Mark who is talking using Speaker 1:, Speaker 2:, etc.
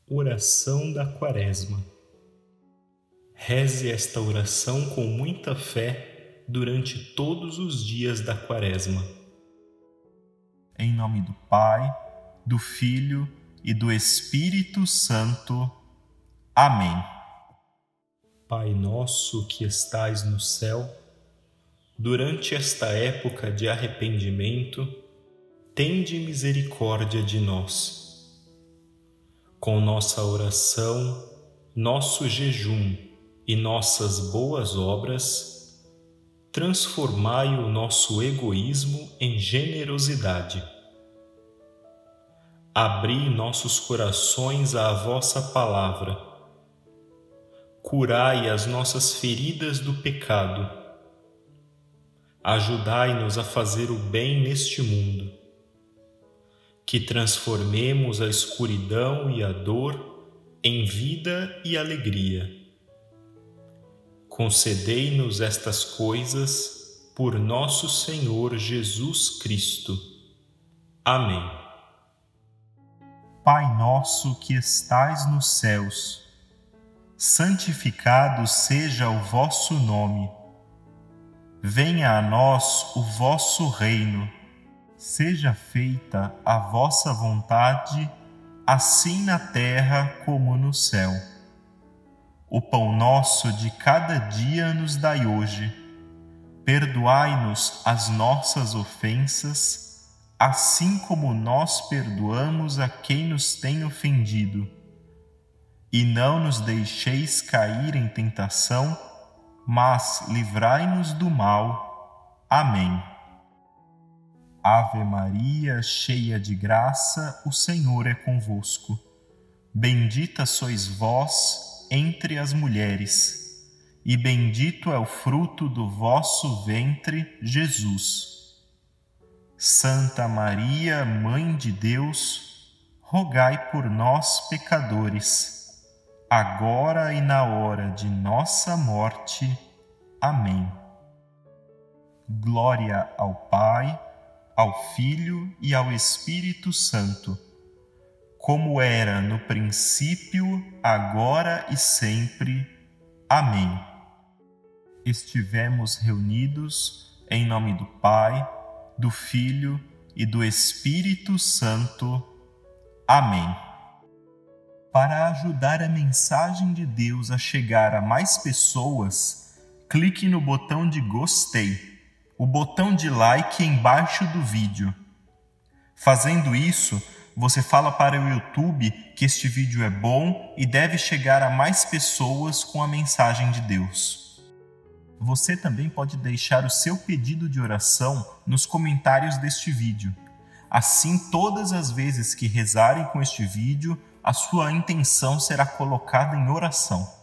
Speaker 1: Oração da Quaresma. Reze esta oração com muita fé durante todos os dias da Quaresma.
Speaker 2: Em nome do Pai, do Filho e do Espírito Santo. Amém.
Speaker 1: Pai nosso que estais no céu, durante esta época de arrependimento, tende misericórdia de nós. Com nossa oração, nosso jejum e nossas boas obras, transformai o nosso egoísmo em generosidade. Abri nossos corações à vossa palavra. Curai as nossas feridas do pecado. Ajudai-nos a fazer o bem neste mundo. Que transformemos a escuridão e a dor em vida e alegria. Concedei-nos estas coisas por nosso Senhor Jesus Cristo. Amém.
Speaker 2: Pai nosso que estais nos céus, santificado seja o vosso nome. Venha a nós o vosso reino. Seja feita a vossa vontade, assim na terra como no céu. O pão nosso de cada dia nos dai hoje. Perdoai-nos as nossas ofensas, assim como nós perdoamos a quem nos tem ofendido. E não nos deixeis cair em tentação, mas livrai-nos do mal. Amém. Ave Maria, cheia de graça, o Senhor é convosco. Bendita sois vós entre as mulheres, e bendito é o fruto do vosso ventre, Jesus. Santa Maria, Mãe de Deus, rogai por nós, pecadores, agora e na hora de nossa morte. Amém. Glória ao Pai, ao Filho e ao Espírito Santo, como era no princípio, agora e sempre. Amém. Estivemos reunidos em nome do Pai, do Filho e do Espírito Santo. Amém. Para ajudar a mensagem de Deus a chegar a mais pessoas, clique no botão de gostei, o botão de like embaixo do vídeo. Fazendo isso, você fala para o YouTube que este vídeo é bom e deve chegar a mais pessoas com a mensagem de Deus. Você também pode deixar o seu pedido de oração nos comentários deste vídeo. Assim, todas as vezes que rezarem com este vídeo, a sua intenção será colocada em oração.